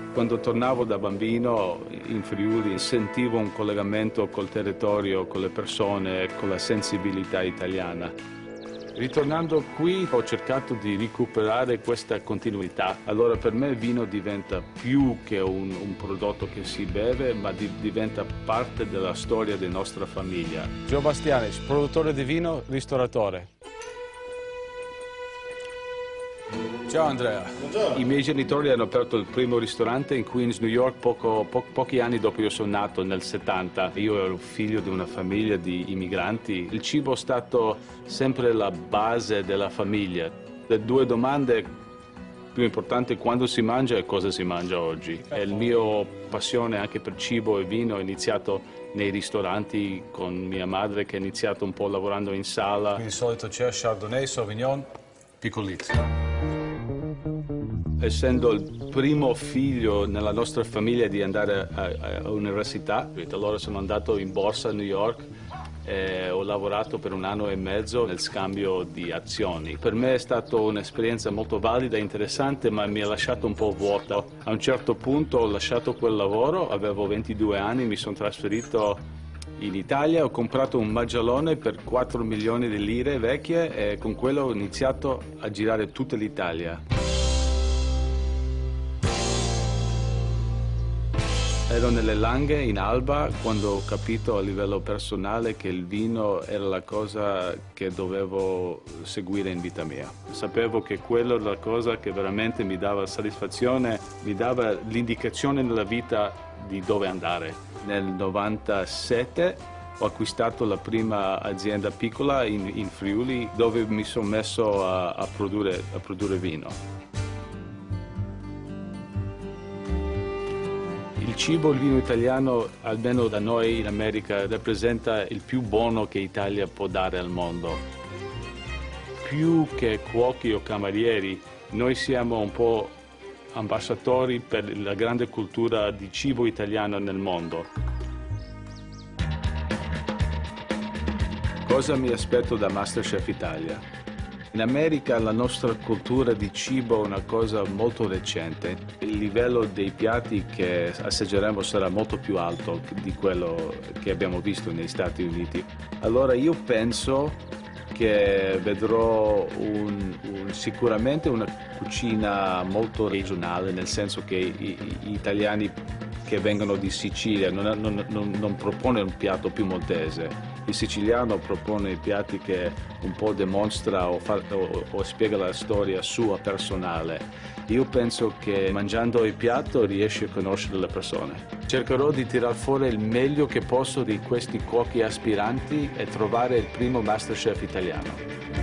Quando tornavo da bambino in Friuli sentivo un collegamento col territorio, con le persone, con la sensibilità italiana. Ritornando qui ho cercato di recuperare questa continuità. Allora per me il vino diventa più che un prodotto che si beve, ma diventa parte della storia della nostra famiglia. Gio Bastianis, produttore di vino, ristoratore. Ciao Andrea. I miei genitori hanno aperto il primo ristorante in Queens, New York, pochi anni dopo io sono nato, nel 70. Io ero figlio di una famiglia di immigranti. Il cibo è stato sempre la base della famiglia. Le due domande più importanti: quando si mangia e cosa si mangia oggi. E il mio passione anche per cibo e vino è iniziato nei ristoranti con mia madre, che ha iniziato un po' lavorando in sala. Quindi di solito c'è Chardonnay, Sauvignon, piccolissimo. Essendo il primo figlio nella nostra famiglia di andare all'università, allora sono andato in borsa a New York e ho lavorato per 1 anno e mezzo nel scambio di azioni. Per me è stata un'esperienza molto valida e interessante, ma mi ha lasciato un po' vuota. A un certo punto ho lasciato quel lavoro, avevo 22 anni, mi sono trasferito in Italia, ho comprato un maggiolone per 4 milioni di lire vecchie e con quello ho iniziato a girare tutta l'Italia. Ero nelle Langhe in Alba quando ho capito a livello personale che il vino era la cosa che dovevo seguire in vita mia. Sapevo che quella era la cosa che veramente mi dava soddisfazione, mi dava l'indicazione nella vita di dove andare. Nel 97 ho acquistato la prima azienda piccola in Friuli, dove mi sono messo a produrre vino. Il cibo, il vino italiano, almeno da noi in America, rappresenta il più buono che l'Italia può dare al mondo. Più che cuochi o camerieri, noi siamo un po' ambasciatori per la grande cultura di cibo italiano nel mondo. Cosa mi aspetto da MasterChef Italia? In America la nostra cultura di cibo è una cosa molto recente. Il livello dei piatti che assaggeremo sarà molto più alto di quello che abbiamo visto negli Stati Uniti. Allora io penso che vedrò sicuramente una cucina molto regionale, nel senso che gli italiani che vengono di Sicilia non propone un piatto piemontese. Il siciliano propone piatti che un po' dimostra o spiega la storia sua personale. Io penso che mangiando il piatto riesci a conoscere le persone. Cercherò di tirar fuori il meglio che posso di questi cuochi aspiranti e trovare il primo MasterChef italiano.